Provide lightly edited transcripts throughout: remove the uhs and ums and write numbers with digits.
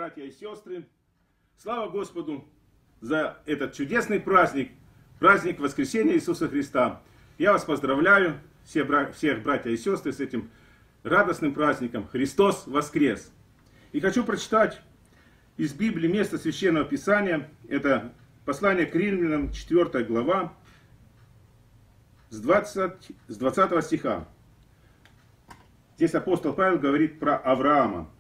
братья и сестры! Слава Господу за этот чудесный праздник, праздник воскресения Иисуса Христа. Я вас поздравляю, всех братья и сестры, с этим радостным праздником. Христос воскрес! И хочу прочитать из Библии место Священного Писания. Это послание к Римлянам, 4 глава, с 20 стиха. Здесь апостол Павел говорит про Авраама.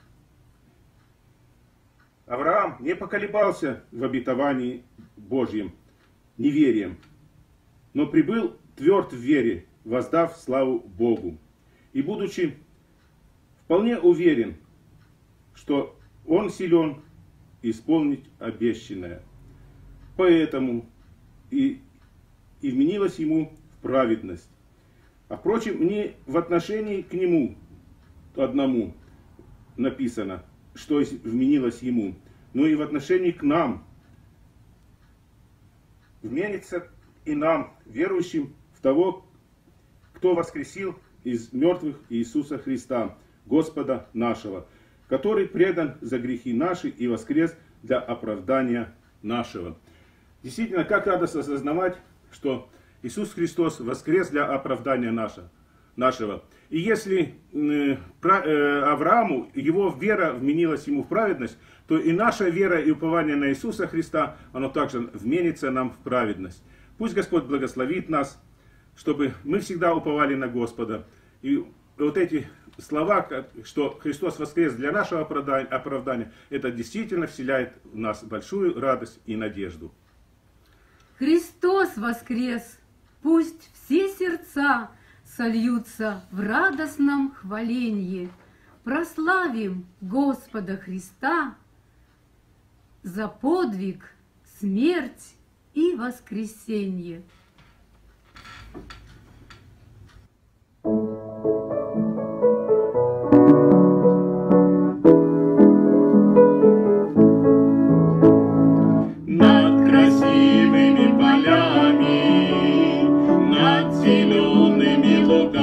Авраам не поколебался в обетовании Божьем неверием, но прибыл тверд в вере, воздав славу Богу. И будучи вполне уверен, что он силен исполнить обещанное, поэтому и вменилось ему в праведность. А впрочем, не в отношении к нему одному написано, что вменилось ему, но и в отношении к нам. Вменится и нам, верующим в того, кто воскресил из мертвых Иисуса Христа, Господа нашего, который предан за грехи наши и воскрес для оправдания нашего. Действительно, как радостно осознавать, что Иисус Христос воскрес для оправдания нашего. И если Аврааму его вера вменилась ему в праведность, то и наша вера и упование на Иисуса Христа, оно также вменится нам в праведность. Пусть Господь благословит нас, чтобы мы всегда уповали на Господа. И вот эти слова, что Христос воскрес для нашего оправдания, это действительно вселяет в нас большую радость и надежду. Христос воскрес! Пусть все сердца сольются в радостном хваленье. Прославим Господа Христа за подвиг, смерть и воскресенье. Над красивыми полями, над зелеными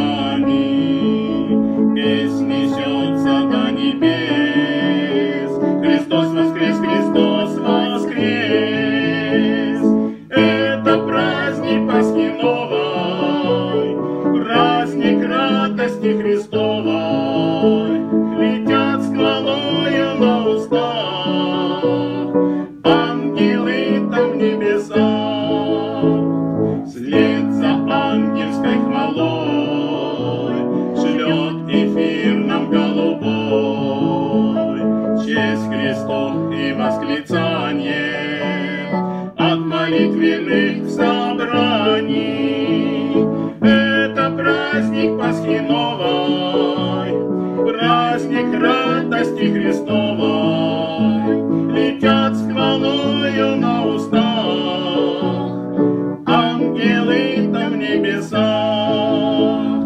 лугами песнь несется до небес. Христос воскрес, Христос воскрес. Это праздник Пасхи новой, праздник радости Христовой. Летят с хвалою на устах ангелы там в небесах. Вслед за ангельской хвалой шлет эфир нам голубой честь Христу и восклицание от молитвенных собраний. Это праздник Пасхи новой, праздник радости Христовой. Летят с хвалою на устах ангелы там в небесах.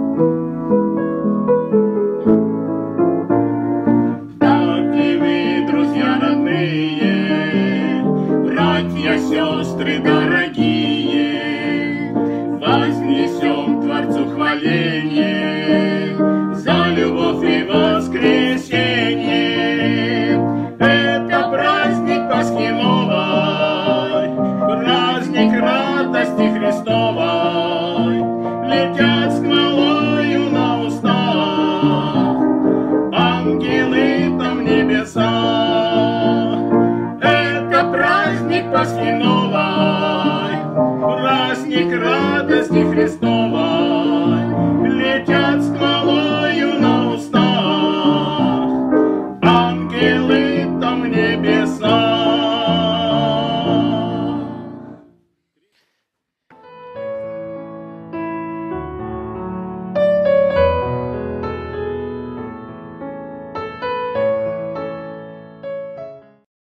Так и вы, друзья родные, братья, сестры дорогие, вознесем Творцу хваление за любовь и воскресенье. Это праздник Пасхи новой, праздник радости Христовой. Летят с хвалою на устах ангелы там в небесах. Это праздник Пасхи новой, праздник радости Христовой.